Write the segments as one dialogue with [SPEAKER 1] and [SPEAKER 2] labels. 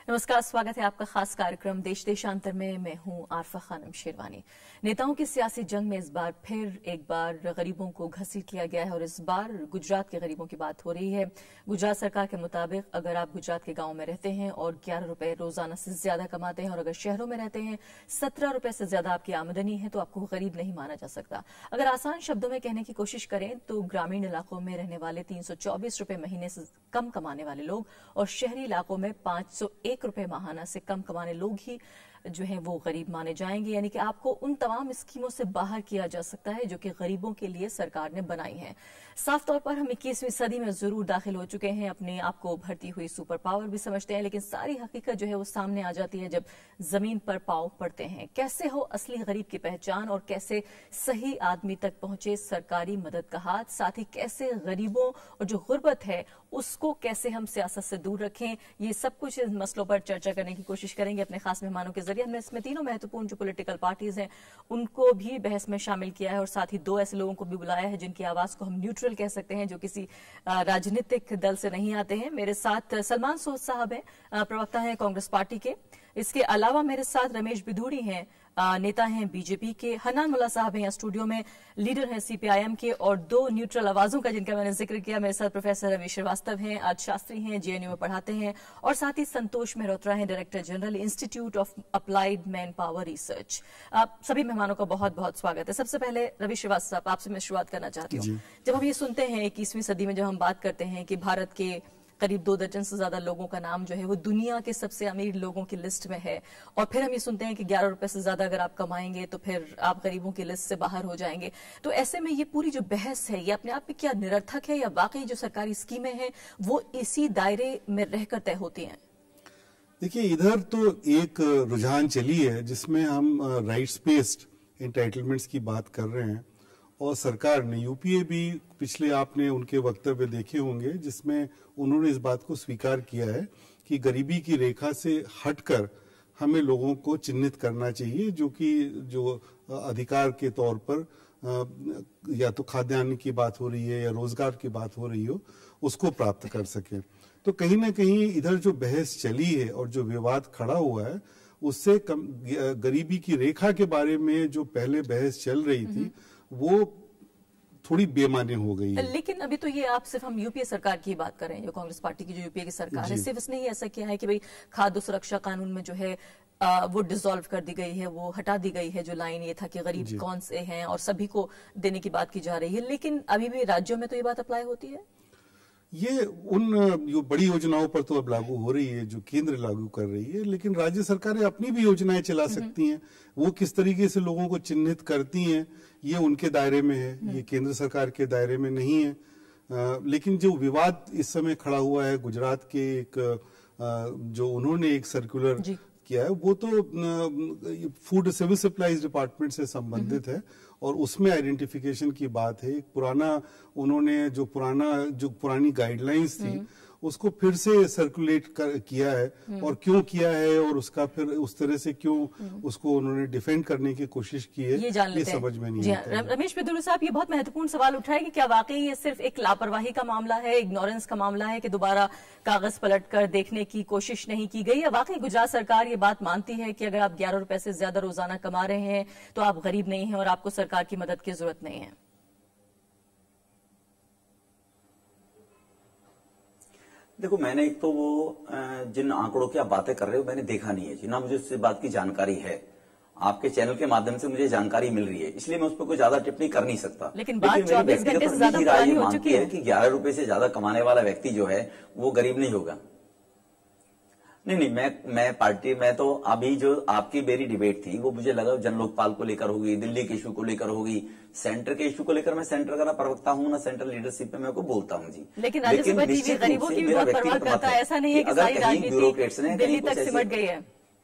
[SPEAKER 1] नमस्कार, स्वागत है आपका खास कार्यक्रम देश देशांतर में। मैं हूं आरफा खानम शेरवानी। नेताओं की सियासी जंग में इस बार फिर एक बार गरीबों को घसीट लिया गया है और इस बार गुजरात के गरीबों की बात हो रही है। गुजरात सरकार के मुताबिक अगर आप गुजरात के गांव में रहते हैं और 11 रुपए रोजाना से ज्यादा कमाते हैं और अगर शहरों में रहते हैं 17 रुपए से ज्यादा आपकी आमदनी है तो आपको गरीब नहीं माना जा सकता। अगर आसान शब्दों में कहने की कोशिश करें तो ग्रामीण इलाकों में रहने वाले 324 रुपए महीने से कम कमाने वाले लोग और शहरी इलाकों में 501 रुपए माहाना से कम कमाने लोग ही जो है वो गरीब माने जाएंगे। यानी कि आपको उन तमाम स्कीमों से बाहर किया जा सकता है जो कि गरीबों के लिए सरकार ने बनाई है। साफ तौर पर हम 21वीं सदी में जरूर दाखिल हो चुके हैं, अपने आप को उभरती हुई सुपर पावर भी समझते हैं, लेकिन सारी हकीकत जो है वो सामने आ जाती है जब जमीन पर पांव पड़ते हैं। कैसे हो असली गरीब की पहचान और कैसे सही आदमी तक पहुंचे सरकारी मदद का हाथ, साथ ही कैसे गरीबों और जो गुर्बत है उसको कैसे हम सियासत से दूर रखें, ये सब कुछ इन मसलों पर चर्चा करने की कोशिश करेंगे अपने खास मेहमानों के जरिए। हमने इसमें तीनों महत्वपूर्ण जो पॉलिटिकल पार्टीज हैं उनको भी बहस में शामिल किया है और साथ ही दो ऐसे लोगों को भी बुलाया है जिनकी आवाज को हम न्यूट्रल कह सकते हैं, जो किसी राजनीतिक दल से नहीं आते हैं। मेरे साथ सलमान सोह साहब हैं, प्रवक्ता हैं कांग्रेस पार्टी के। इसके अलावा मेरे साथ रमेश बिधूड़ी हैं, नेता हैं बीजेपी के। हन्नान मुल्ला साहब हैं स्टूडियो में, लीडर हैं सीपीआईएम के। और दो न्यूट्रल आवाजों का जिनका मैंने जिक्र किया, मेरे साथ प्रोफेसर रवि श्रीवास्तव हैं, अर्थशास्त्री हैं, जेएनयू में पढ़ाते हैं, और साथ ही संतोष मेहरोत्रा हैं, director general institute of applied manpower research. आप सभी मेहमानों का बहुत बहुत स्वागत है। सबसे पहले रवि श्रीवास्तव साहब, आपसे मैं शुरुआत करना चाहती हूँ। जब हम ये सुनते हैं 21वीं सदी में जब हम बात करते हैं कि भारत के करीब 2 दर्जन से ज्यादा लोगों का नाम जो है वो दुनिया के सबसे अमीर लोगों की लिस्ट में है, और फिर हम ये सुनते हैं कि 11 रुपए से ज्यादा अगर आप कमाएंगे तो फिर आप गरीबों की लिस्ट से बाहर हो जाएंगे, तो ऐसे में ये पूरी जो बहस है ये अपने आप में क्या निरर्थक है या वाकई जो सरकारी स्कीमें हैं वो इसी दायरे में रहकर तय होती हैं?
[SPEAKER 2] देखिए, इधर तो एक रुझान चली है जिसमें हम राइट्स बेस्ड एंटाइटलमेंट्स की बात कर रहे हैं, और सरकार ने, यूपीए भी पिछले आपने उनके वक्तव्य देखे होंगे जिसमें उन्होंने इस बात को स्वीकार किया है कि गरीबी की रेखा से हटकर हमें लोगों को चिन्हित करना चाहिए जो अधिकार के तौर पर या तो खाद्यान्न की बात हो रही है या रोजगार की बात हो रही हो उसको प्राप्त कर सके। तो कहीं ना कहीं इधर जो बहस चली है और जो विवाद खड़ा हुआ है उससे गरीबी की रेखा के बारे में जो पहले बहस चल रही थी वो थोड़ी बेमानी हो गई है।
[SPEAKER 1] लेकिन अभी तो ये आप सिर्फ हम यूपीए सरकार की बात कर रहे हैं, जो कांग्रेस पार्टी की जो यूपीए की सरकार है, सिर्फ इसने ही ऐसा किया है कि भाई खाद्य सुरक्षा कानून में जो है वो डिसॉल्व कर दी गई है, वो हटा दी गई है। जो लाइन ये था कि गरीब कौन से हैं और सभी को देने की बात की जा रही है, लेकिन अभी भी राज्यों में तो ये बात अप्लाई होती है।
[SPEAKER 2] ये उन जो बड़ी योजनाओं पर तो अब लागू हो रही है जो केंद्र लागू कर रही है, लेकिन राज्य सरकारें अपनी भी योजनाएं चला सकती हैं। वो किस तरीके से लोगों को चिन्हित करती हैं ये उनके दायरे में है, ये केंद्र सरकार के दायरे में नहीं है। लेकिन जो विवाद इस समय खड़ा हुआ है गुजरात के एक जो उन्होंने एक सर्कुलर किया है वो तो फूड सिविल सप्लाईज डिपार्टमेंट से संबंधित है, और उसमें आइडेंटिफिकेशन की बात है। उन्होंने जो पुरानी गाइडलाइंस थी उसको फिर से सर्कुलेट किया है, और क्यों किया है और उसका फिर उस तरह से क्यों उसको उन्होंने डिफेंड करने की कोशिश की है ये समझ में नहीं आता।
[SPEAKER 1] रमेश बिधूड़ी साहब, ये बहुत महत्वपूर्ण सवाल उठ रहा है कि क्या वाकई ये सिर्फ एक लापरवाही का मामला है, इग्नोरेंस का मामला है कि दोबारा कागज पलट कर देखने की कोशिश नहीं की गई, या वाकई गुजरात सरकार ये बात मानती है कि अगर आप 11 रुपए से ज्यादा रोजाना कमा रहे हैं तो आप गरीब नहीं हैं और आपको सरकार की मदद की जरूरत नहीं है?
[SPEAKER 3] देखो, मैंने एक तो वो जिन आंकड़ों की आप बातें कर रहे हो मैंने देखा नहीं है जी, ना मुझे इस बात की जानकारी है। आपके चैनल के माध्यम से मुझे जानकारी मिल रही है, इसलिए मैं उस पर कोई ज्यादा टिप्पणी कर नहीं सकता।
[SPEAKER 1] लेकिन बात 24 घंटे से ज्यादा पुरानी हो चुकी है
[SPEAKER 3] कि 11 रुपए से ज्यादा कमाने वाला व्यक्ति जो है वो गरीब नहीं होगा। नहीं, मैं तो अभी जो आपकी मेरी डिबेट थी वो मुझे लगा जन लोकपाल को लेकर होगी, दिल्ली के इशू को लेकर होगी, सेंटर के इशू को लेकर। मैं सेंटर का ना प्रवक्ता हूं ना सेंट्रल लीडरशिप में मैं को बोलता हूं जी।
[SPEAKER 1] लेकिन राज्यसभा टीवी गरीबों की भी बहुत परवाह करता है, ऐसा नहीं है कि सारी राजनीति दिल्ली तक सिमट गई है।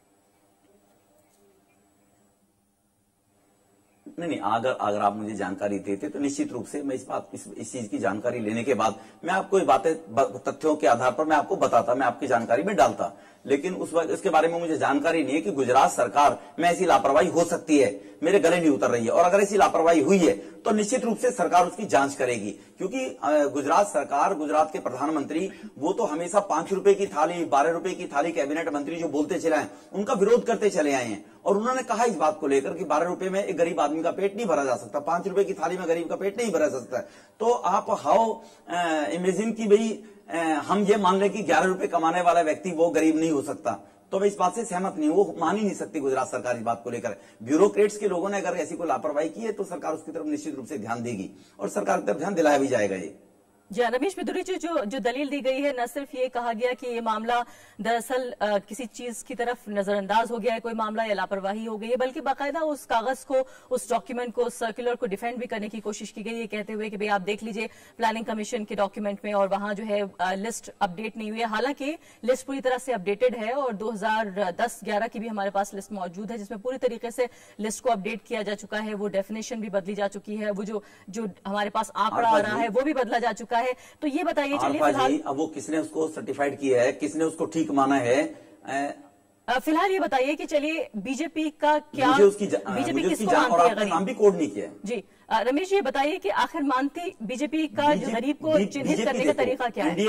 [SPEAKER 3] नहीं, अगर आप मुझे जानकारी देते तो निश्चित रूप से मैं इस चीज की जानकारी लेने के बाद मैं आपको ये बातें तथ्यों के आधार पर मैं आपको बताता, मैं आपकी जानकारी में डालता। लेकिन उस वक्त इसके बारे में मुझे जानकारी नहीं है कि गुजरात सरकार में ऐसी लापरवाही हो सकती है, मेरे गले नहीं उतर रही है। और अगर ऐसी लापरवाही हुई है तो निश्चित रूप से सरकार उसकी जांच करेगी क्योंकि गुजरात सरकार, गुजरात के प्रधानमंत्री वो तो हमेशा 5 रुपए की थाली, 12 रुपए की थाली कैबिनेट मंत्री जो बोलते चले आए, उनका विरोध करते चले आए हैं। और उन्होंने कहा इस बात को लेकर कि 12 रुपए में एक गरीब आदमी का पेट नहीं भरा जा सकता, 5 रुपए की थाली में गरीब का पेट नहीं भरा जा सकता। तो आप हाउ इमेजिन की भाई हम ये मान लें कि 11 रुपए कमाने वाला व्यक्ति वो गरीब नहीं हो सकता, तो मैं इस बात से सहमत नहीं हूं। वो मान ही नहीं सकती गुजरात सरकार इस बात को लेकर। ब्यूरोक्रेट्स के लोगों ने अगर ऐसी कोई लापरवाही की है तो सरकार उसकी तरफ निश्चित रूप से ध्यान देगी और सरकार की तरफ ध्यान दिलाया भी जाएगा। ये
[SPEAKER 1] जी, रमेश बिधूरी जी, जो दलील दी गई है, न सिर्फ ये कहा गया कि ये मामला दरअसल किसी चीज की तरफ नजरअंदाज हो गया है, कोई मामला या लापरवाही हो गई है, बल्कि बाकायदा उस कागज को, उस डॉक्यूमेंट को, सर्कुलर को डिफेंड भी करने की कोशिश की गई है, कहते हुए कि भाई आप देख लीजिए प्लानिंग कमीशन के डॉक्यूमेंट में और वहां जो है लिस्ट अपडेट नहीं हुई है। हालांकि लिस्ट पूरी तरह से अपडेटेड है और 2010-11 की भी हमारे पास लिस्ट मौजूद है, जिसमें पूरी तरीके से लिस्ट को अपडेट किया जा चुका है। वो डेफिनेशन भी बदली जा चुकी है, वो जो हमारे पास आंकड़ा आ रहा है वो भी बदला जा चुका है। तो ये बताइए, चलिए फिलहाल
[SPEAKER 3] अब वो किसने उसको सर्टिफाइड किया है, किसने उसको ठीक माना है?
[SPEAKER 1] फिलहाल ये बताइए कि चलिए बीजेपी का क्या, बीजेपी किसको
[SPEAKER 3] मानती है? नाम भी कोड नहीं किया
[SPEAKER 1] जी। रमेश जी, ये बताइए कि आखिर मानती बीजेपी का जो गरीब को चिन्हित करने का तरीका क्या है?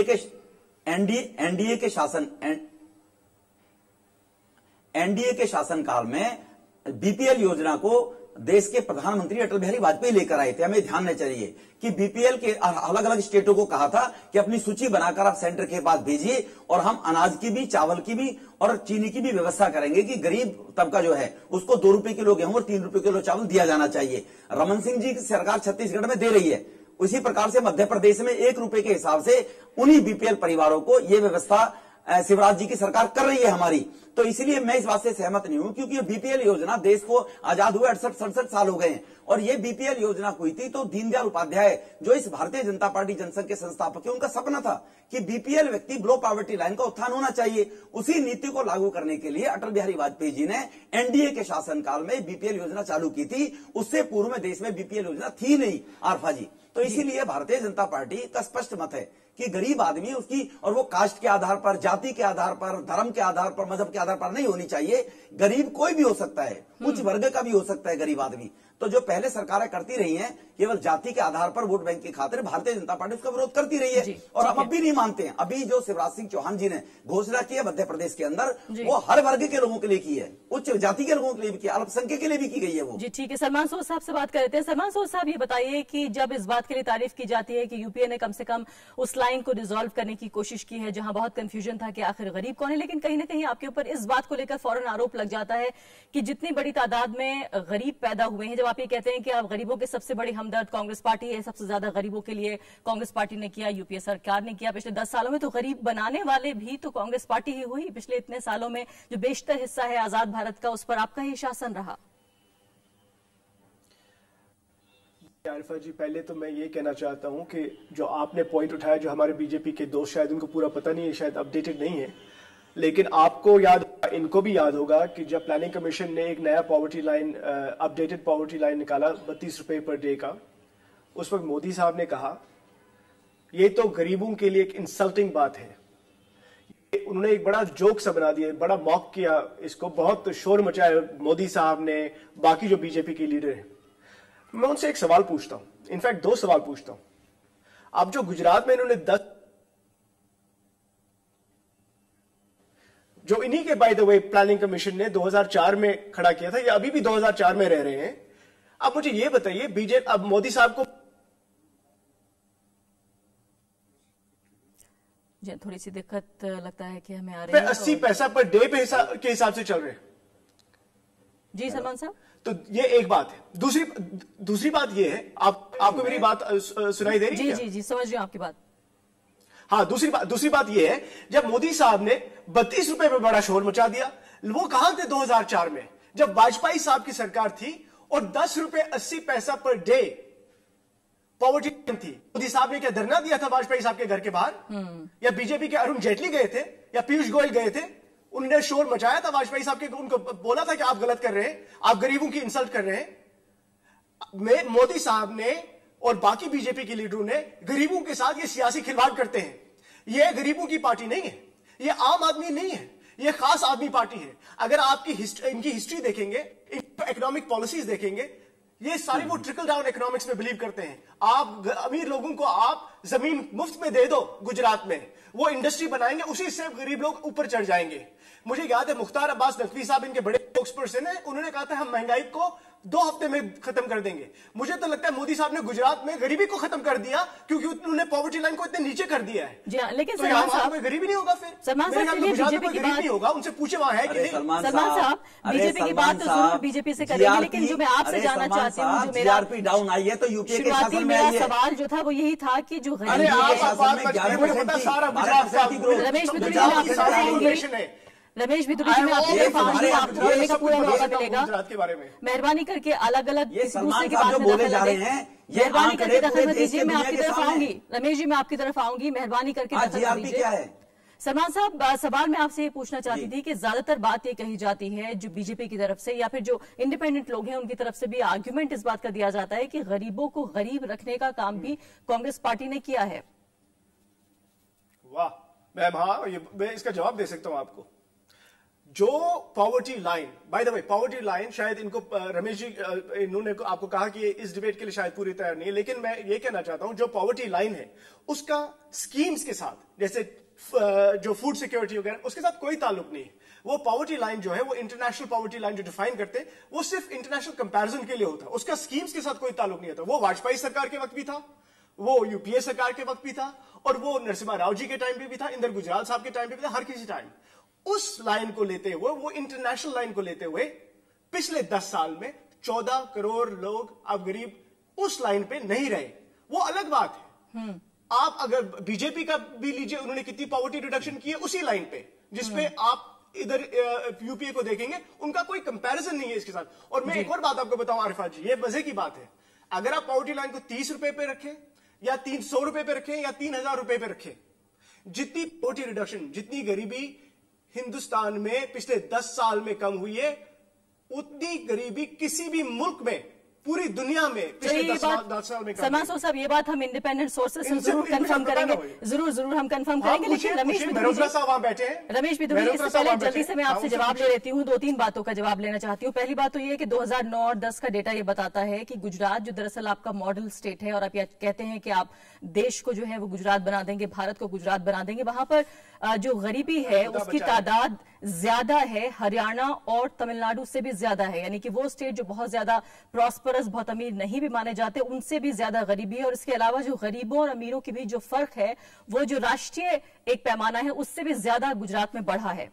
[SPEAKER 3] एनडीए के शासनकाल में बीपीएल योजना को देश के प्रधानमंत्री अटल बिहारी वाजपेयी लेकर आए थे। हमें ध्यान में चाहिए कि बीपीएल के अलग अलग स्टेटों को कहा था कि अपनी सूची बनाकर आप सेंटर के पास भेजिए और हम अनाज की भी, चावल की भी और चीनी की भी व्यवस्था करेंगे कि गरीब तबका जो है उसको 2 रुपए किलो गेहूं और 3 रुपए किलो चावल दिया जाना चाहिए। रमन सिंह जी की सरकार छत्तीसगढ़ में दे रही है, उसी प्रकार से मध्य प्रदेश में 1 रुपए के हिसाब से उन्हीं बीपीएल परिवारों को यह व्यवस्था शिवराज जी की सरकार कर रही है हमारी। तो इसलिए मैं इस बात से सहमत नहीं हूं, क्योंकि ये बीपीएल योजना देश को आजाद हुए 68-67 साल हो गए हैं और ये बीपीएल योजना हुई थी तो दीनदयाल उपाध्याय जो इस भारतीय जनता पार्टी जनसंघ के संस्थापक है, उनका सपना था कि बीपीएल व्यक्ति बिलो पॉवर्टी लाइन का उत्थान होना चाहिए। उसी नीति को लागू करने के लिए अटल बिहारी वाजपेयी जी ने एनडीए के शासनकाल में बीपीएल योजना चालू की थी। उससे पूर्व में देश में बीपीएल योजना थी नहीं आरफा जी। तो इसीलिए भारतीय जनता पार्टी का स्पष्ट मत है कि गरीब आदमी उसकी, और वो कास्ट के आधार पर, जाति के आधार पर, धर्म के आधार पर, मजहब के आधार पर नहीं होनी चाहिए। गरीब कोई भी हो सकता है, उच्च वर्ग का भी हो सकता है गरीब आदमी। तो जो पहले सरकारें करती रही हैं केवल जाति के आधार पर वोट बैंक की खातिर, भारतीय जनता पार्टी उसका विरोध करती रही है और हम अब भी नहीं मानते हैं। अभी जो शिवराज सिंह चौहान जी ने घोषणा की है मध्य प्रदेश के अंदर, वो हर वर्ग के लोगों के लिए की है, उच्च जाति के लोगों के लिए भी की, अल्पसंख्यक के लिए भी की गई है वो।
[SPEAKER 1] जी ठीक है, सलमान सोद साहब से बात कर लेते हैं। सलमान सोद साहब, ये बताइए कि जब इस बात के लिए तारीफ की जाती है कि यूपीए ने कम से कम उस लाइन को रिजॉल्व करने की कोशिश की है जहां बहुत कंफ्यूजन था कि आखिर गरीब कौन है, लेकिन कहीं ना कहीं आपके ऊपर इस बात को लेकर फौरन आरोप लग जाता है कि जितनी बड़ी तादाद में गरीब पैदा हुए हैं, जब आप ये कहते हैं कि आप गरीबों के सबसे बड़ी हमदर्द कांग्रेस पार्टी है, सबसे ज्यादा गरीबों के लिए कांग्रेस पार्टी ने किया, यूपीए सरकार ने किया पिछले 10 सालों में, तो गरीब बनाने वाले भी तो कांग्रेस पार्टी ही हुई पिछले इतने सालों में। जो बेशतर हिस्सा है आजाद भारत का, उस पर आपका ही शासन रहा।
[SPEAKER 4] आरिफा जी, पहले तो मैं ये कहना चाहता हूं कि जो आपने पॉइंट उठाया, जो हमारे बीजेपी के दोस्त शायद उनको पूरा पता नहीं है, शायद अपडेटेड नहीं है, लेकिन आपको याद, इनको भी याद होगा कि जब प्लानिंग कमीशन ने एक नया poverty line, updated poverty line निकाला 32 रुपए पर डे का, उस वक्त मोदी साहब ने कहा ये तो गरीबों के लिए एक इंसल्टिंग बात है। उन्होंने एक बड़ा जोक सा बना दिया, बड़ा मॉक किया इसको, बहुत शोर मचाया मोदी साहब ने, बाकी जो बीजेपी के लीडर हैं। मैं उनसे एक सवाल पूछता हूं, इनफैक्ट 2 सवाल पूछता हूं। अब जो गुजरात में इन्होंने 10, जो इन्हीं के by the way planning commission ने 2004 में खड़ा किया था, ये अभी भी 2004 में रह रहे हैं। अब मुझे ये बताइए, बीजेपी अब मोदी साहब को
[SPEAKER 1] थोड़ी सी दिक्कत लगता है कि हमें आ रही है,
[SPEAKER 4] 80 पैसा पर डे पे के हिसाब से चल रहे हैं।
[SPEAKER 1] जी सलमान साहब,
[SPEAKER 4] तो ये एक बात है। दूसरी बात ये है, आपको मेरी बात सुनाई दे रही है?
[SPEAKER 1] जी समझ रही हूं आपकी बात।
[SPEAKER 4] हाँ, दूसरी बात ये है, जब मोदी साहब ने 32 रुपए पे बड़ा शोर मचा दिया, वो कहां थे 2004 में, जब वाजपेयी साहब की सरकार थी और 10 रुपए 80 पैसा पर डे पॉवर्टी थी। मोदी साहब ने क्या धरना दिया था वाजपेयी साहब के घर के बाहर? या बीजेपी के अरुण जेटली गए थे या पीयूष गोयल गए थे? उन्होंने शोर मचाया था वाजपेयी साहब के, उनको बोला था कि आप गलत कर रहे हैं, आप गरीबों की इंसल्ट कर रहे हैं। मोदी साहब ने और बाकी बीजेपी के लीडरों ने गरीबों के साथ ये सियासी खिलवाड़ करते हैं। ये गरीबों की पार्टी नहीं है, ये आम आदमी नहीं है, ये खास आदमी पार्टी है। अगर आपकी इनकी हिस्ट्री देखेंगे, इनकी इकोनॉमिक पॉलिसीज देखेंगे, ये सारे वो ट्रिकल डाउन इकोनॉमिक्स में बिलीव करते हैं। आप अमीर लोगों को आप जमीन मुफ्त में दे दो गुजरात में, वो इंडस्ट्री बनाएंगे, उसी से गरीब लोग ऊपर चढ़ जाएंगे। मुझे याद है मुख्तार अब्बास नकवी साहब इनके बड़े स्पोक्सपर्सन है, उन्होंने कहा था हम महंगाई को 2 हफ्ते में खत्म कर देंगे। मुझे तो लगता है मोदी साहब ने गुजरात में गरीबी को खत्म कर दिया, क्योंकि उन्होंने पॉवर्टी लाइन को इतने नीचे कर दिया है।
[SPEAKER 1] जी हाँ, लेकिन
[SPEAKER 4] तो यहाँ कोई गरीबी नहीं होगा, फिर गुजरात में कोई गरीब नहीं होगा। उनसे पूछे वहां है कि नहीं।
[SPEAKER 1] सलमान साहब, बीजेपी की बात तो जरूर बीजेपी से करेंगे, लेकिन जो मैं आपसे जानना चाहती हूँ, जो मेरा
[SPEAKER 3] जीआरपी डाउन आई है तो यूपीए के शासन में
[SPEAKER 1] मेरा
[SPEAKER 3] आई है।
[SPEAKER 1] सवाल जो था वो यही था कि जो
[SPEAKER 4] अरे रमेश
[SPEAKER 1] रमेश भी मैं आपकी तरफ आऊंगी, आपको बोलने का पूरा मौका मिलेगा।
[SPEAKER 4] गुजरात के बारे में
[SPEAKER 1] मेहरबानी करके अलग अलग दूसरे की बात में
[SPEAKER 3] बोले जा रहे हैं,
[SPEAKER 1] मेहरबानी करके दखल मत दीजिए। मैं आपकी तरफ आऊंगी रमेश जी, मैं आपकी तरफ आऊंगी, मेहरबानी करके दखल मत दीजिए।
[SPEAKER 3] क्या है
[SPEAKER 1] सलमान साहब, सवाल मैं आपसे ये पूछना चाहती थी कि ज्यादातर बात ये कही जाती है जो बीजेपी की तरफ से या फिर जो इंडिपेंडेंट लोग हैं उनकी तरफ से भी आर्ग्यूमेंट इस बात का दिया जाता है कि गरीबों को गरीब रखने का काम भी कांग्रेस पार्टी ने किया है।
[SPEAKER 4] वाह मैम, हाँ मैं इसका जवाब दे सकता हूं आपको। जो poverty line, by the way poverty line शायद इनको रमेश जी इन्होंने आपको कहा कि इस डिबेट के लिए शायद पूरी तैयार नहीं है, लेकिन मैं ये कहना चाहता हूं जो पॉवर्टी लाइन है उसका स्कीम्स के साथ, जैसे जो फूड सिक्योरिटी वगैरह, उसके साथ कोई ताल्लुक नहीं है। वो पॉवर्टी लाइन जो है, वो इंटरनेशनल पॉवर्टी लाइन जो डिफाइन करते हैं, वो सिर्फ इंटरनेशनल कंपैरिजन के लिए होता है, उसका स्कीम्स के साथ कोई ताल्लुक नहीं होता। वो वाजपेयी सरकार के वक्त भी था, वो यूपीए सरकार के वक्त भी था, और वो नरसिम्हा राव जी के टाइम पे भी था, इंदर गुजराल साहब के टाइम पे भी था, हर किसी टाइम। उस लाइन को लेते हुए, वो इंटरनेशनल लाइन को लेते हुए पिछले 10 साल में 14 करोड़ लोग अब गरीब उस लाइन पे नहीं रहे। वो अलग बात है। आप अगर बीजेपी का भी लीजिए, उन्होंने कितनी पॉवर्टी रिडक्शन की है उसी लाइन पे, जिसपे आप इधर यूपीए को देखेंगे, उनका कोई कंपैरिजन नहीं है इसके साथ। और मैं एक और बात आपको बताऊं आरिफा जी, ये मजे की बात है, अगर आप पॉवर्टी लाइन को 30 रुपए पे रखें या 300 रुपए पे रखें या 3000 रुपए पे रखें, जितनी पॉवर्टी रिडक्शन, जितनी गरीबी हिंदुस्तान में पिछले 10 साल में कम हुई है, उतनी गरीबी किसी भी मुल्क में पूरी दुनिया में पिछले 10 साल में।
[SPEAKER 1] सलमान साहब, ये बात हम इंडिपेंडेंट सोर्सेस से जरूर कंफर्म करेंगे, जरूर हम कंफर्म करेंगे। लेकिन रमेश
[SPEAKER 4] साहब वहां बैठे हैं,
[SPEAKER 1] रमेश भी इससे पहले जल्दी से मैं आपसे जवाब ले लेती हूँ, 2-3 बातों का जवाब लेना चाहती हूँ। पहली बात तो ये है कि 2009 और 10 का डेटा ये बताता है कि गुजरात जो दरअसल आपका मॉडल स्टेट है, और आप ये कहते हैं कि आप देश को जो है वो गुजरात बना देंगे, भारत को गुजरात बना देंगे, वहां पर जो गरीबी है उसकी तादाद ज्यादा है, हरियाणा और तमिलनाडु से भी ज्यादा है। यानी कि वो स्टेट जो बहुत ज्यादा प्रॉस्परस, बहुत अमीर नहीं भी माने जाते, उनसे भी ज्यादा गरीबी है। और इसके अलावा जो गरीबों और अमीरों के बीच जो फर्क है, वो जो राष्ट्रीय एक पैमाना है उससे भी ज्यादा गुजरात में बढ़ा है।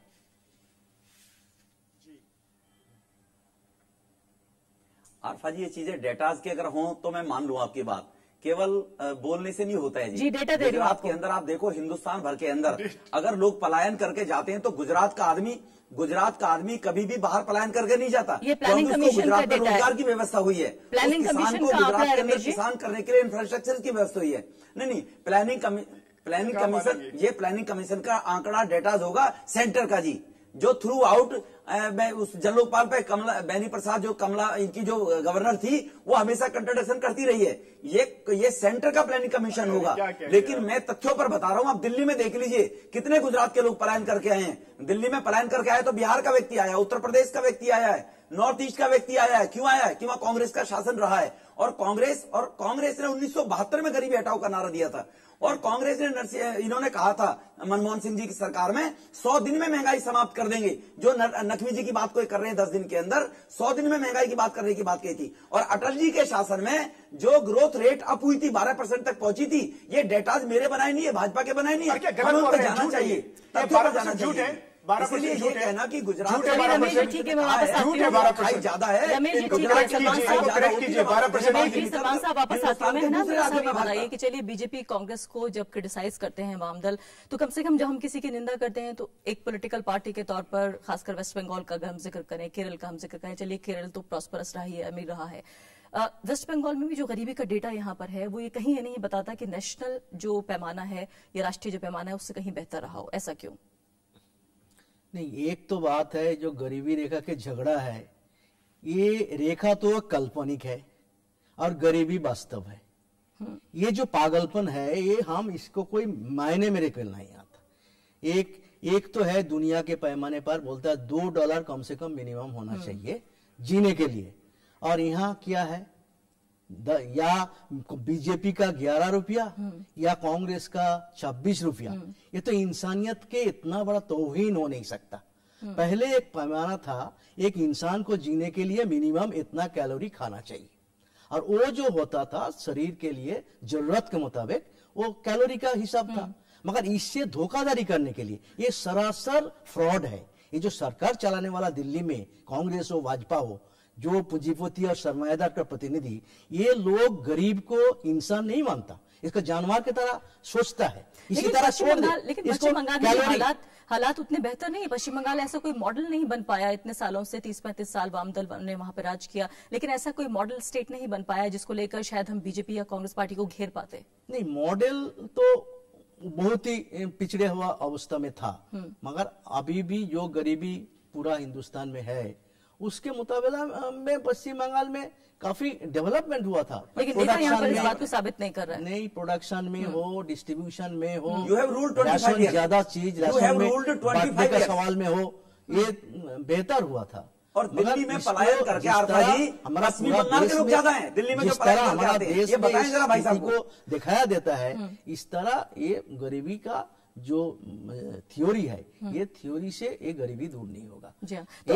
[SPEAKER 3] आरफा जी, ये चीजें डेटाज के अगर हों तो मैं मान लूं आपकी बात, केवल बोलने से नहीं होता है
[SPEAKER 1] जी। डेटा दे रहे हो
[SPEAKER 3] आपके अंदर, आप देखो हिंदुस्तान भर के अंदर अगर लोग पलायन करके जाते हैं तो गुजरात का आदमी कभी भी बाहर पलायन करके नहीं जाता।
[SPEAKER 1] ये प्लानिंग कमीशन का डेटा है।
[SPEAKER 3] रोजगार की व्यवस्था हुई है,
[SPEAKER 1] प्लानिंग
[SPEAKER 3] किसान को गुजरात के अंदर किसान करने के लिए इंफ्रास्ट्रक्चर की व्यवस्था हुई है। नहीं, प्लानिंग कमीशन, ये प्लानिंग कमीशन का आंकड़ा डेटाज होगा सेंटर का जी, जो थ्रू आउट मैं उस जन लोकपाल पे कमला बेनी प्रसाद, जो कमला इनकी जो गवर्नर थी, वो हमेशा कंट्राडिक्शन करती रही है। ये सेंटर का प्लानिंग कमीशन होगा। लेकिन मैं तथ्यों पर बता रहा हूं, आप दिल्ली में देख लीजिए कितने गुजरात के लोग पलायन करके आए हैं। दिल्ली में पलायन करके आए तो बिहार का व्यक्ति आया, उत्तर प्रदेश का व्यक्ति आया है, नॉर्थ ईस्ट का व्यक्ति आया है। क्यों आया है? कि वहां कांग्रेस का शासन रहा है, और कांग्रेस ने 1972 में गरीबी हटाओ का नारा दिया था। और कांग्रेस ने, इन्होंने कहा था मनमोहन सिंह जी की सरकार में 100 दिन में महंगाई समाप्त कर देंगे, जो नकवी जी की बात कोई कर रहे हैं 10 दिन के अंदर 100 दिन में महंगाई की बात करने की बात कही थी। और अटल जी के शासन में जो ग्रोथ रेट अप हुई थी 12% तक पहुंची थी। ये डेटाज मेरे बनाए नहीं है, भाजपा के बनाए नहीं है, हमें उन पर जाना चाहिए, तथ्यों पर जाना चाहिए। 12% झूठ है ना कि गुजरात
[SPEAKER 1] ठीक है, मैं वापस आती हूँ।
[SPEAKER 3] ज्यादा है।
[SPEAKER 1] रमेश जी, ठीक है, सलमान साहब वापस आते हैं। ना जरा सा बताइए कि चलिए बीजेपी कांग्रेस को जब क्रिटिसाइज करते हैं वामदल, तो कम से कम जब हम किसी की निंदा करते हैं तो एक पॉलिटिकल पार्टी के तौर पर, खासकर वेस्ट बंगाल का अगर हम जिक्र करें, केरल का हम जिक्र करें, चलिए केरल तो प्रॉस्परस रहा है, अमीर रहा है। वेस्ट बंगाल में भी जो गरीबी का डेटा यहाँ पर है, वो ये कहीं ये नहीं बताता कि नेशनल जो पैमाना है या राष्ट्रीय जो पैमाना है उससे कहीं बेहतर रहा हो। ऐसा क्यों?
[SPEAKER 5] नहीं, एक तो बात है जो गरीबी रेखा के झगड़ा है, ये रेखा तो काल्पनिक है और गरीबी वास्तव है। ये जो पागलपन है, ये हम इसको कोई मायने मेरे को नहीं आता। एक तो है दुनिया के पैमाने पर बोलता है $2 कम से कम मिनिमम होना चाहिए जीने के लिए, और यहाँ क्या है या बीजेपी का 11 रुपया या कांग्रेस का 26 रुपया, ये तो इंसानियत के इतना बड़ा तौहीन हो नहीं सकता। पहले एक पैमाना था, एक इंसान को जीने के लिए मिनिमम इतना कैलोरी खाना चाहिए, और वो जो होता था शरीर के लिए जरूरत के मुताबिक वो कैलोरी का हिसाब था। मगर इससे धोखाधड़ी करने के लिए ये सरासर फ्रॉड है। ये जो सरकार चलाने वाला दिल्ली में कांग्रेस हो भाजपा हो, जो पूंजीपति और सरमायादार का प्रतिनिधि, ये लोग गरीब को इंसान नहीं मानता, इसका जानवर की तरह सोचता है। इसी तरह छोड़ दे।
[SPEAKER 1] लेकिन पश्चिम बंगाल में हालात उतने बेहतर नहीं है। पश्चिम बंगाल ऐसा कोई मॉडल नहीं बन पाया, इतने सालों से 30-35 साल वामदल ने वहां पर राज किया, लेकिन ऐसा कोई मॉडल स्टेट नहीं बन पाया जिसको लेकर शायद हम बीजेपी या कांग्रेस पार्टी को घेर पाते।
[SPEAKER 5] नहीं, मॉडल तो बहुत ही पिछड़े हुआ अवस्था में था, मगर अभी भी जो गरीबी पूरा हिंदुस्तान में है उसके मुकाबला में पश्चिम बंगाल में काफी डेवलपमेंट हुआ था।
[SPEAKER 1] लेकिन नेता यहाँ पर इस बात को साबित नहीं कर रहा है।
[SPEAKER 5] नहीं, प्रोडक्शन में हो, डिस्ट्रीब्यूशन में हो,
[SPEAKER 3] राशन
[SPEAKER 5] ज्यादा चीज राशन में बांटने का सवाल में हो, ये बेहतर हुआ था।
[SPEAKER 3] और दिल्ली में पलायन करके हमारा पश्चिमी बंगाल के लोग ज्यादा हैं दिल्ली में, जो पलायन करके आते हैं, ये बताएं जरा भाई साहब को
[SPEAKER 5] दिखाया देता है। इस तरह ये गरीबी का जो थ्योरी है, ये थ्योरी से ये गरीबी दूर नहीं होगा।
[SPEAKER 1] जी हाँ। तो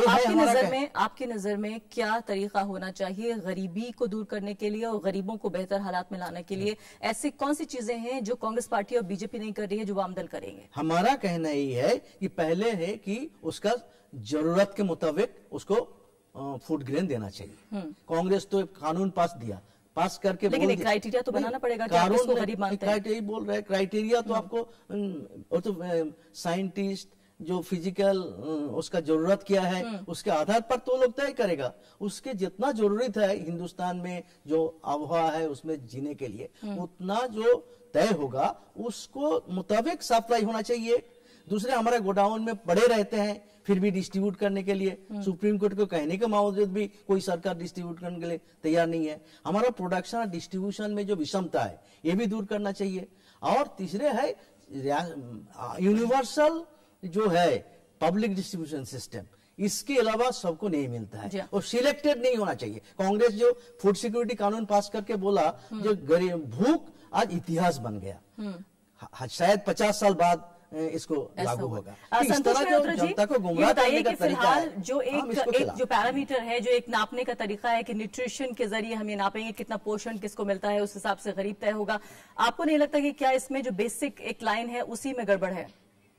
[SPEAKER 1] आपकी नजर में क्या तरीका होना चाहिए गरीबी को दूर करने के लिए और गरीबों को बेहतर हालात में लाने के लिए? ऐसी कौन सी चीजें हैं जो कांग्रेस पार्टी और बीजेपी नहीं कर रही है, जो वामदल करेंगे?
[SPEAKER 5] हमारा कहना यही है कि पहले है कि उसका जरूरत के मुताबिक उसको फूड ग्रेन देना चाहिए। कांग्रेस तो कानून पास करके,
[SPEAKER 1] लेकिन एक क्राइटेरिया तो बनाना पड़ेगा कि आप इसको गरीब मानते हैं।
[SPEAKER 5] क्राइटेरिया बोल रहे हैं, क्राइटेरिया तो आपको तो साइंटिस्ट जो फिजिकल उसका जरूरत क्या है उसके आधार पर तो लोग तय करेगा। उसके जितना जरूरत है हिंदुस्तान में जो आबोहवा है उसमें जीने के लिए, उतना जो तय होगा उसको मुताबिक सप्लाई होना चाहिए। दूसरे हमारे गोडाउन में पड़े रहते हैं, फिर भी डिस्ट्रीब्यूट करने के लिए सुप्रीम कोर्ट को कहने के बावजूद भी कोई सरकार डिस्ट्रीब्यूट करने के लिए तैयार नहीं है। हमारा प्रोडक्शन और डिस्ट्रीब्यूशन में जो विषमता है ये भी दूर करना चाहिए। और तीसरे है यूनिवर्सल जो है पब्लिक डिस्ट्रीब्यूशन सिस्टम, इसके अलावा सबको नहीं मिलता है और सिलेक्टेड नहीं होना चाहिए। कांग्रेस जो फूड सिक्योरिटी कानून पास करके बोला, जो गरीब भूख आज इतिहास बन गया, शायद 50 साल बाद इसको लागू होगा। इस तरह जो जनता को गुमराह करने का तरीका है,
[SPEAKER 1] जो एक जो पैरामीटर है, जो एक नापने का तरीका है कि न्यूट्रिशन के जरिए हम ये नापेंगे कितना पोषण किसको मिलता है, उस हिसाब से गरीब तय होगा। आपको नहीं लगता कि क्या इसमें जो बेसिक एक लाइन है उसी में गड़बड़ है?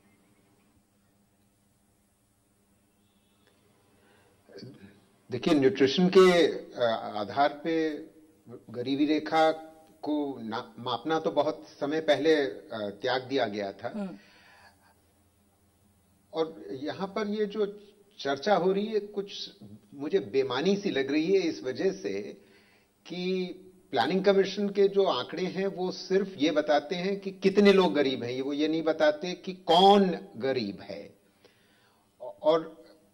[SPEAKER 6] देखिए, न्यूट्रिशन के आधार पे गरीबी रेखा को मापना तो बहुत समय पहले त्याग दिया गया था। और यहां पर ये जो चर्चा हो रही है कुछ मुझे बेमानी सी लग रही है, इस वजह से कि प्लानिंग कमीशन के जो आंकड़े हैं वो सिर्फ ये बताते हैं कि कितने लोग गरीब हैं, वो ये नहीं बताते कि कौन गरीब है। और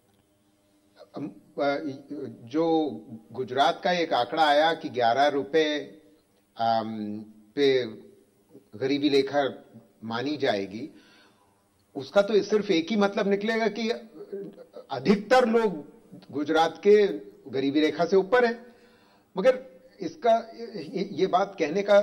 [SPEAKER 6] जो गुजरात का एक आंकड़ा आया कि 11 रुपए पे गरीबी रेखा मानी जाएगी, उसका तो सिर्फ एक ही मतलब निकलेगा कि अधिकतर लोग गुजरात के गरीबी रेखा से ऊपर हैं। मगर इसका ये बात कहने का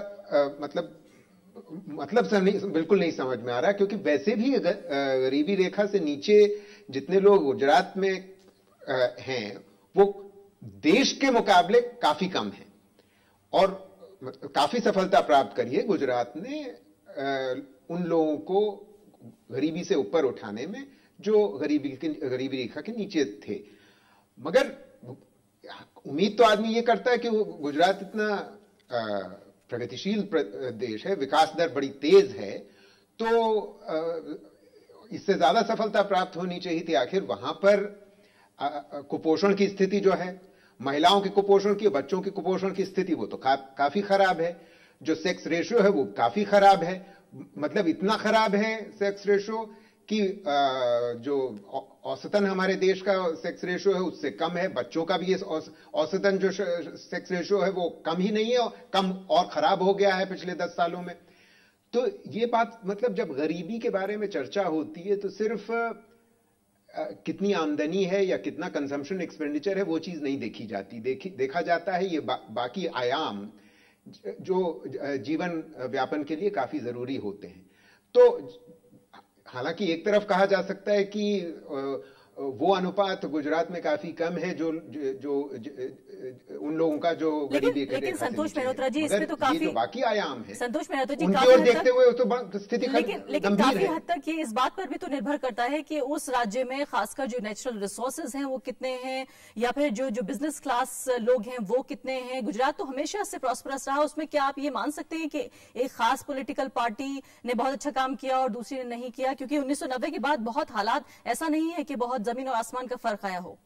[SPEAKER 6] मतलब से बिल्कुल नहीं समझ में आ रहा, क्योंकि वैसे भी गरीबी रेखा से नीचे जितने लोग गुजरात में हैं वो देश के मुकाबले काफी कम हैं और काफी सफलता प्राप्त करी है गुजरात ने उन लोगों को गरीबी से ऊपर उठाने में जो गरीबी रेखा के नीचे थे। मगर उम्मीद तो आदमी ये करता है कि गुजरात इतना प्रगतिशील देश है, विकास दर बड़ी तेज है, तो इससे ज्यादा सफलता प्राप्त होनी चाहिए थी। आखिर वहां पर कुपोषण की स्थिति जो है, महिलाओं के कुपोषण की, बच्चों के कुपोषण की स्थिति वो तो काफी खराब है। जो सेक्स रेशियो है वो काफी खराब है, मतलब इतना खराब है सेक्स रेशियो कि जो औसतन हमारे देश का सेक्स रेशियो है उससे कम है। बच्चों का भी ये औसतन जो सेक्स रेशियो है वो कम ही नहीं है, कम और खराब हो गया है पिछले 10 सालों में। तो ये बात मतलब जब गरीबी के बारे में चर्चा होती है तो सिर्फ कितनी आमदनी है या कितना कंजम्पशन एक्सपेंडिचर है वो चीज नहीं देखी जाती। देखा जाता है ये बाकी आयाम जो जीवन व्यापन के लिए काफी जरूरी होते हैं। तो हालांकि एक तरफ कहा जा सकता है कि वो अनुपात गुजरात में काफी कम है जो उन लोगों का जो गरीबी के
[SPEAKER 1] लेकिन संतोष मेहरोत्रा जी इसमें तो काफी
[SPEAKER 6] जो बाकी आयाम है
[SPEAKER 1] संतोष मेहरोत्रा जी
[SPEAKER 6] उनकी ओर देखते हुए तो स्थिति
[SPEAKER 1] लेकिन काफी हद तक ये इस बात पर भी तो निर्भर करता है कि उस राज्य में खासकर जो नेचुरल रिसोर्सेज हैं वो कितने हैं, या फिर जो बिजनेस क्लास लोग हैं वो कितने हैं। गुजरात तो हमेशा से प्रॉस्परस रहा, उसमें क्या आप ये मान सकते हैं कि एक खास पॉलिटिकल पार्टी ने बहुत अच्छा काम किया और दूसरी ने नहीं किया? क्योंकि 1990 के बाद बहुत हालात ऐसा नहीं है कि बहुत जमीन और आसमान का फर्क आया हो।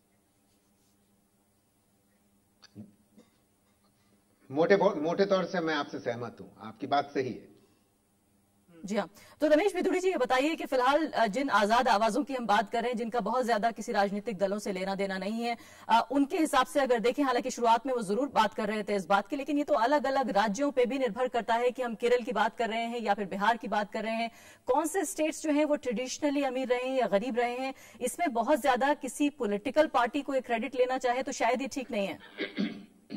[SPEAKER 6] मोटे तौर से मैं आपसे सहमत हूं, आपकी बात सही है।
[SPEAKER 1] जी हाँ, तो रमेश बिधूड़ी जी ये बताइए कि फिलहाल जिन आजाद आवाजों की हम बात कर रहे हैं, जिनका बहुत ज्यादा किसी राजनीतिक दलों से लेना देना नहीं है, उनके हिसाब से अगर देखें, हालांकि शुरुआत में वो जरूर बात कर रहे थे इस बात की, लेकिन ये तो अलग अलग राज्यों पे भी निर्भर करता है कि हम केरल की बात कर रहे हैं या फिर बिहार की बात कर रहे हैं। कौन से स्टेट्स जो हैं वो ट्रेडिशनली अमीर रहे हैं या गरीब रहे हैं, इसमें बहुत ज्यादा किसी पॉलिटिकल पार्टी को क्रेडिट लेना चाहे तो शायद ये ठीक नहीं है।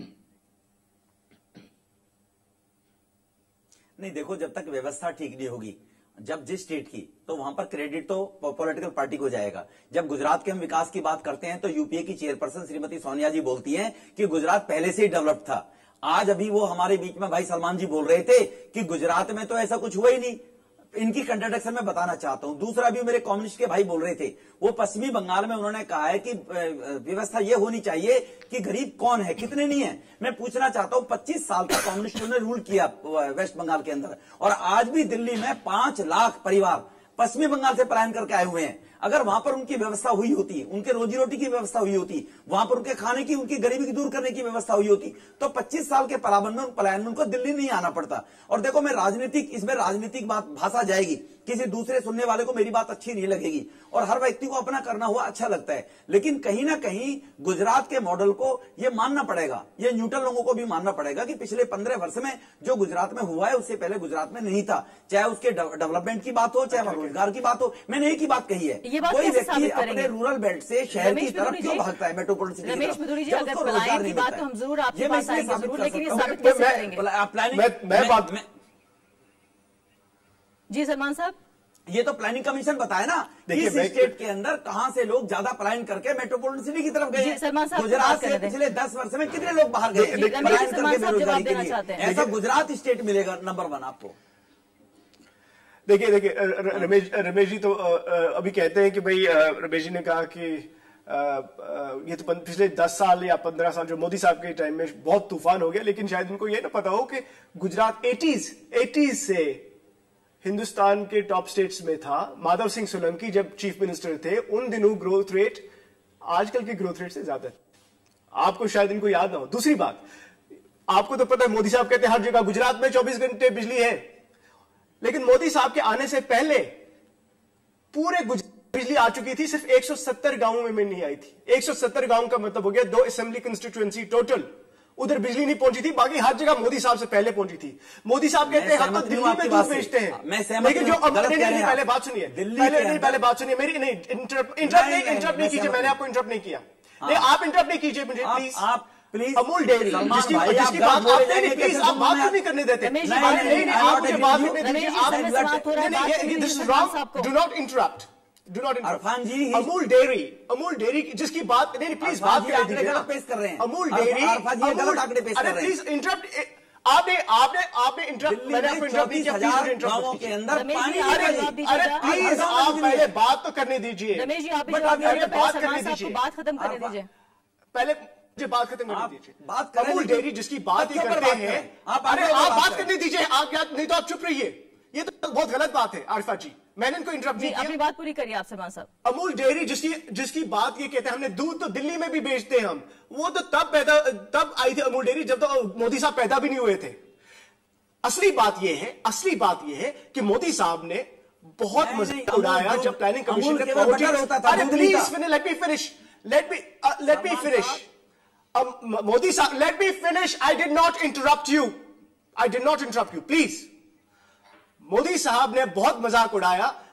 [SPEAKER 3] नहीं, देखो, जब तक व्यवस्था ठीक नहीं होगी, जब जिस स्टेट की, तो वहां पर क्रेडिट तो पॉलिटिकल पार्टी को जाएगा। जब गुजरात के हम विकास की बात करते हैं तो यूपीए की चेयरपर्सन श्रीमती सोनिया जी बोलती हैं कि गुजरात पहले से ही डेवलप्ड था। आज अभी वो हमारे बीच में भाई सलमान जी बोल रहे थे कि गुजरात में तो ऐसा कुछ हुआ ही नहीं। इनकी कंट्राडिक्शन मैं बताना चाहता हूं। दूसरा भी मेरे कम्युनिस्ट के भाई बोल रहे थे, वो पश्चिमी बंगाल में उन्होंने कहा है कि व्यवस्था ये होनी चाहिए कि गरीब कौन है, कितने नहीं है। मैं पूछना चाहता हूं, 25 साल तक कम्युनिस्टों ने रूल किया वेस्ट बंगाल के अंदर, और आज भी दिल्ली में 5 लाख परिवार पश्चिमी बंगाल से पलायन करके आए हुए हैं। अगर वहां पर उनकी व्यवस्था हुई होती, उनके रोजी रोटी की व्यवस्था हुई होती, वहां पर उनके खाने की, उनकी गरीबी की दूर करने की व्यवस्था हुई होती, तो 25 साल के पलायन में उनको दिल्ली नहीं आना पड़ता। और देखो, मैं इसमें राजनीतिक बात भाषा जाएगी, किसी दूसरे सुनने वाले को मेरी बात अच्छी नहीं लगेगी, और हर व्यक्ति को अपना करना हुआ अच्छा लगता है। लेकिन कहीं ना कहीं गुजरात के मॉडल को ये मानना पड़ेगा, ये न्यूट्रल लोगों को भी मानना पड़ेगा कि पिछले 15 वर्ष में जो गुजरात में हुआ है उससे पहले गुजरात में नहीं था। चाहे उसके डेवलपमेंट की बात हो, चाहे रोजगार की बात हो। मैंने एक ही बात कही है, कोई व्यक्ति अपने रूरल बेल्ट से शहर की तरफ क्यों भागता है, मेट्रोपोलिटन सिटी की तरफ?
[SPEAKER 1] बिधूड़ी जी, अगर पलायन की बात तो हम जरूर आपके पास आएंगे जरूर, लेकिन ये साबित कैसे करेंगे? जी सलमान साहब,
[SPEAKER 3] ये तो प्लानिंग कमीशन बताए ना, इस स्टेट के अंदर कहां से लोग ज्यादा पलायन करके मेट्रोपोलिटन सिटी की तरफ गए। गुजरात से पिछले 10 वर्ष में कितने लोग बाहर गए पलायन करके बेरोजगारी के लिए? ऐसा गुजरात स्टेट मिलेगा नंबर 1 आपको।
[SPEAKER 4] देखिए रमेश जी तो अभी कहते हैं कि भाई, रमेश जी ने कहा कि ये तो पिछले 10 साल या 15 साल जो मोदी साहब के टाइम में बहुत तूफान हो गया, लेकिन शायद उनको ये ना पता हो कि गुजरात 80s से हिंदुस्तान के टॉप स्टेट्स में था। माधव सिंह सोलंकी जब चीफ मिनिस्टर थे, उन दिनों ग्रोथ रेट आजकल के ग्रोथ रेट से ज्यादा है। आपको शायद इनको याद ना हो। दूसरी बात, आपको तो पता है, मोदी साहब कहते हैं हर जगह गुजरात में 24 घंटे बिजली है, लेकिन मोदी साहब के आने से पहले पूरे गुजरात बिजली आ चुकी थी, सिर्फ 170 गांवों में नहीं आई थी। 170 गांव का मतलब हो गया 2 असेंबली कंस्टिट्यूएंसी टोटल, उधर बिजली नहीं पहुंची थी, बाकी हर जगह मोदी साहब से पहले पहुंची थी। मोदी साहब कहते हैं हम तो दिल्ली में दूध बेचते हैं, लेकिन जो अब पहले बात सुनिए, पहले बात सुनिए मेरी। नहीं, इंटरप्ट नहीं कीजिए, मैंने आपको इंटरप्ट नहीं किया। नहीं, आप इंटरप्ट नहीं कीजिए मुझे प्लीज। आप प्लीज, अमूल डेयरी जिसकी बात आप प्लीज आप बात नहीं करने देते। आप मुझे बात करने दीजिए। This is wrong, do not interrupt.
[SPEAKER 3] Irfan ji,
[SPEAKER 4] Amul dairy जिसकी बात नहीं, प्लीज बात करने दीजिए।
[SPEAKER 3] गलत पेश कर रहे हैं
[SPEAKER 4] अमूल डेयरी,
[SPEAKER 3] गलत आंकड़े पेश कर रहे हैं।
[SPEAKER 4] प्लीज इंटरप्ट, आपने इंटरप्ट, मैंने आपको इंटरप्ट नहीं किया।
[SPEAKER 3] गांवों के अंदर पानी,
[SPEAKER 4] अरे प्लीज आप पहले बात तो करने दीजिए।
[SPEAKER 1] रमेश जी, आप
[SPEAKER 4] बात करने दीजिए,
[SPEAKER 1] बात खत्म करने दीजिए।
[SPEAKER 4] पहले मुझे बात खत्म करने दीजिए।
[SPEAKER 3] बात
[SPEAKER 4] अमूल डेयरी जिसकी बात ये करते हैं, अरे आप बात करने दीजिए। आप नहीं तो आप चुप रहिए। ये तो बहुत गलत बात है आरिफा जी, मैंने इनको इंटरप्ट नहीं किया।
[SPEAKER 1] अपनी बात पूरी करिए आप सलमान साहब।
[SPEAKER 4] अमूल डेयरी जिसकी बात ये कहते हैं, हमने दूध तो दिल्ली में भी बेचते हैं हम, वो तो तब आई थी अमूल डेयरी जब तो मोदी साहब पैदा भी नहीं हुए थे। असली बात ये है कि मोदी साहब ने बहुत मजाक उड़ाया जब प्लानिंग कमीशन ने लेट मी फिनिश मोदी साहब, let me finish. I did not interrupt you please. Modi साहब ने बहुत मजाक उड़ाया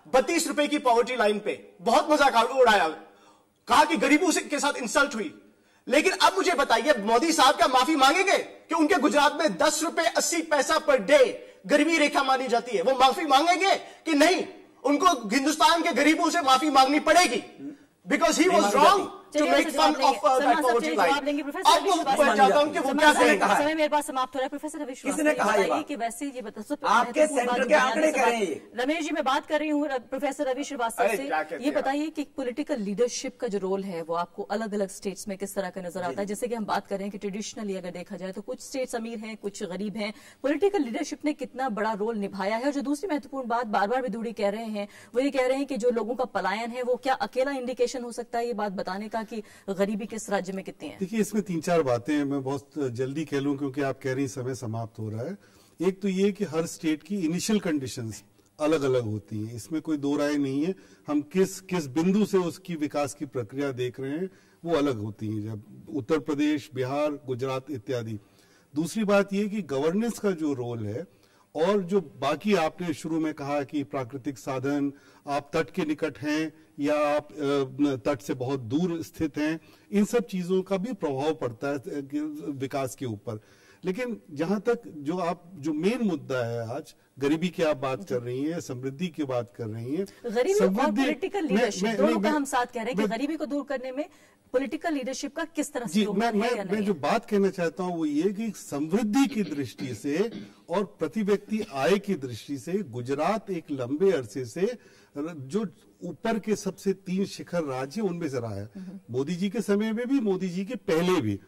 [SPEAKER 4] 32 रुपए की पॉवर्टी लाइन पे, बहुत मजाक उड़ाया, कहा कि गरीबों के साथ इंसल्ट हुई। लेकिन अब मुझे बताइए, मोदी साहब क्या माफी मांगेंगे कि उनके गुजरात में 10 रुपए 80 पैसा पर डे गरीबी रेखा मानी जाती है? वो माफी मांगेंगे कि नहीं? उनको हिंदुस्तान के गरीबों से माफी मांगनी पड़ेगी, because he was wrong to make fun of that poverty line. अब मैं चाहता हूं कि वो क्या कहेगा।
[SPEAKER 1] समय मेरे पास समाप्त हो रहा है। प्रोफेसर रवि श्रीवास्तव,
[SPEAKER 3] किसने कहा ये
[SPEAKER 1] कि वैसे ये बता,
[SPEAKER 3] आपके सेंटर के आंकड़े कह रहे हैं ये।
[SPEAKER 1] रमेश जी, मैं बात कर रही हूँ प्रोफेसर रवि श्रीवास्तव से। ये बताइए कि पॉलिटिकल लीडरशिप का जो रोल है वो आपको अलग अलग स्टेट्स में किस तरह का नजर आता है? जैसे कि हम बात कर रहे हैं कि ट्रेडिशनली अगर देखा जाए तो कुछ स्टेट्स अमीर हैं, कुछ गरीब हैं। पॉलिटिकल लीडरशिप ने कितना बड़ा रोल निभाया है? और जो दूसरी महत्वपूर्ण बात बार बार विधूड़ी कह रहे हैं, वो ये कह रहे हैं कि जो लोगों का पलायन है वो क्या अकेला इंडिकेशन हो सकता है ये बात बताने का कि गरीबी किस राज्य में कितनी है?
[SPEAKER 2] देखिए, इसमें 3-4 बातें हैं, मैं बहुत जल्दी कह लूं क्योंकि आप कह रही हैं समय समाप्त हो रहा है। एक तो ये कि हर स्टेट की इनिशियल कंडीशंस अलग अलग होती हैं, इसमें कोई दो राय नहीं है। हम किस बिंदु से उसकी विकास की प्रक्रिया देख रहे हैं वो अलग होती है, जब उत्तर प्रदेश, बिहार, गुजरात इत्यादि। दूसरी बात ये कि गवर्नेंस का जो रोल है, और जो बाकी आपने शुरू में कहा कि प्राकृतिक साधन, आप तट के निकट हैं या आप तट से बहुत दूर स्थित हैं, इन सब चीजों का भी प्रभाव पड़ता है विकास के ऊपर। लेकिन जहां तक जो मेन मुद्दा है आज, गरीबी की आप बात कर रही हैं, समृद्धि की बात कर रही हैं,
[SPEAKER 1] गरीबी और पॉलिटिकल लीडरशिप दोनों का हम साथ कह रहे हैं कि गरीबी को दूर करने में पॉलिटिकल लीडरशिप का किस तरह से योगदान है या नहीं?
[SPEAKER 2] मैं जो बात कहना चाहता हूं वो ये कि समृद्धि की दृष्टि से और प्रति व्यक्ति आय की दृष्टि से गुजरात एक लंबे अरसे से जो ऊपर के सबसे 3 शिखर राज्य उनमें से रहा है। मोदी जी के समय में भी, मोदी जी के पहले भी,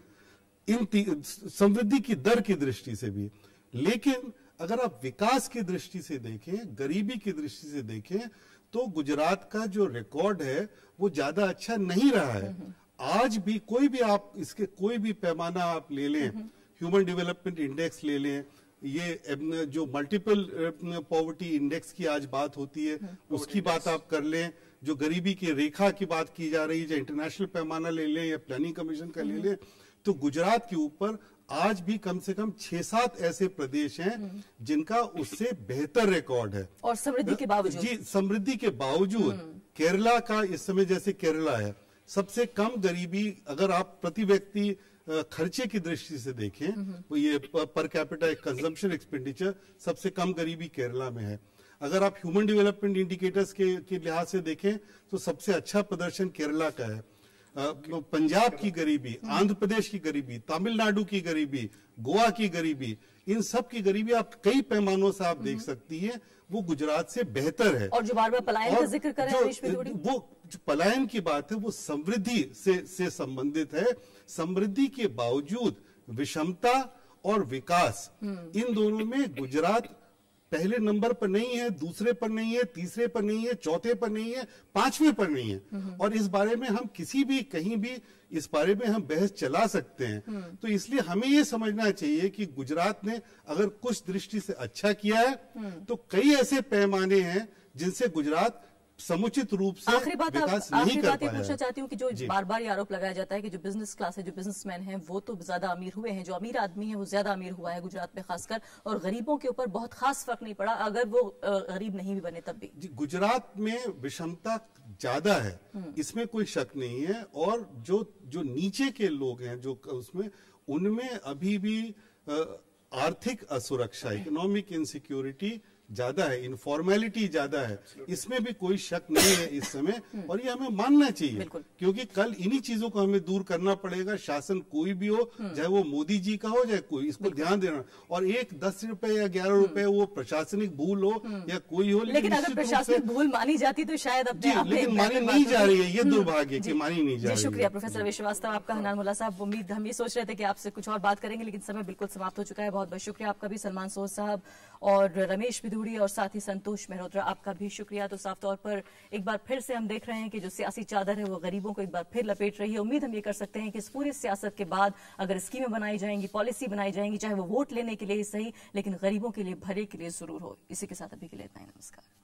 [SPEAKER 2] इन समृद्धि की दर की दृष्टि से भी। लेकिन अगर आप विकास की दृष्टि से देखें, गरीबी की दृष्टि से देखें, तो गुजरात का जो रिकॉर्ड है वो ज्यादा अच्छा नहीं रहा है। आज भी कोई भी पैमाना आप ले लें, ह्यूमन डेवलपमेंट इंडेक्स ले लें, ये जो मल्टीपल पॉवर्टी इंडेक्स की आज बात होती है उसकी बात आप कर लें, जो गरीबी की रेखा की बात की जा रही है, जो इंटरनेशनल पैमाना ले लें या प्लानिंग कमीशन का ले लें, तो गुजरात के ऊपर आज भी कम से कम 6-7 ऐसे प्रदेश हैं जिनका उससे बेहतर रिकॉर्ड है।
[SPEAKER 1] और समृद्धि के बावजूद,
[SPEAKER 2] जी, समृद्धि के बावजूद केरला का इस समय, जैसे केरला है, सबसे कम गरीबी अगर आप प्रति व्यक्ति खर्चे की दृष्टि से देखें, वो ये पर कैपिटा कंजम्पशन एक्सपेंडिचर, सबसे कम गरीबी केरला में है। अगर आप ह्यूमन डेवलपमेंट इंडिकेटर्स के लिहाज से देखें तो सबसे अच्छा प्रदर्शन केरला का है। पंजाब की गरीबी, आंध्र प्रदेश की गरीबी, तमिलनाडु की गरीबी, गोवा की गरीबी, इन सब की गरीबी आप कई पैमानों से आप देख सकती हैं, वो गुजरात से बेहतर है।
[SPEAKER 1] और जो बार बार पलायन का जिक्र करें
[SPEAKER 2] वो जो पलायन की बात है वो समृद्धि से संबंधित है। समृद्धि के बावजूद विषमता और विकास, इन दोनों में गुजरात पहले नंबर पर नहीं है, दूसरे पर नहीं है, तीसरे पर नहीं है, चौथे पर नहीं है, 5वें पर नहीं है। और इस बारे में हम कहीं भी इस बारे में हम बहस चला सकते हैं। तो इसलिए हमें ये समझना चाहिए कि गुजरात ने अगर कुछ दृष्टि से अच्छा किया है तो कई ऐसे पैमाने हैं जिनसे गुजरात समुचित रूप से विकास नहीं कर पाया।
[SPEAKER 1] पूछना चाहती हूँ कि जो बार बार ये आरोप लगाया जाता है कि जो बिजनेस क्लास है, जो बिजनेसमैन हैं, वो तो ज्यादा अमीर हुए हैं, जो अमीर आदमी है वो ज्यादा अमीर हुआ है गुजरात में खासकर, और गरीबों के ऊपर बहुत खास फर्क नहीं पड़ा अगर वो गरीब नहीं भी बने तब भी।
[SPEAKER 2] गुजरात में विषमता ज्यादा है, इसमें कोई शक नहीं है। और जो नीचे के लोग हैं जो उसमें, उनमें अभी भी आर्थिक असुरक्षा, इकोनॉमिक इनसिक्योरिटी ज्यादा है, इनफॉर्मेलिटी ज्यादा है, इसमें भी कोई शक नहीं है इस समय। और ये हमें मानना चाहिए क्योंकि कल इन्हीं चीजों को हमें दूर करना पड़ेगा। शासन कोई भी हो, चाहे वो मोदी जी का हो, चाहे कोई, इसको ध्यान देना। और एक 10 रुपए या 11 रुपए वो प्रशासनिक भूल हो या कोई हो,
[SPEAKER 1] लेकिन अगर प्रशासनिक भूल मानी जाती तो शायद
[SPEAKER 2] लेकिन मानी नहीं जा रही है, ये दुर्भाग्य कि मानी नहीं जा रही है।
[SPEAKER 1] शुक्रिया प्रोफेसर रवि श्रीवास्तव आपका। हनान मुल्ला साहब, उम्मीद हम ये सोच रहे थे कि आपसे कुछ और बात करेंगे लेकिन समय बिल्कुल समाप्त हो चुका है। बहुत बहुत शुक्रिया आपका भी। सलमान सोज साहब और रमेश विधूड़ी और साथ ही संतोष मेहरोत्रा, आपका भी शुक्रिया। तो साफ तौर पर एक बार फिर से हम देख रहे हैं कि जो सियासी चादर है वो गरीबों को एक बार फिर लपेट रही है। उम्मीद हम ये कर सकते हैं कि इस पूरी सियासत के बाद अगर स्कीमें बनाई जाएंगी, पॉलिसी बनाई जाएंगी, चाहे वो वोट लेने के लिए ही सही, लेकिन गरीबों के लिए, भले के लिए जरूर हो। इसी के साथ अभी के लिए इतना ही। नमस्कार।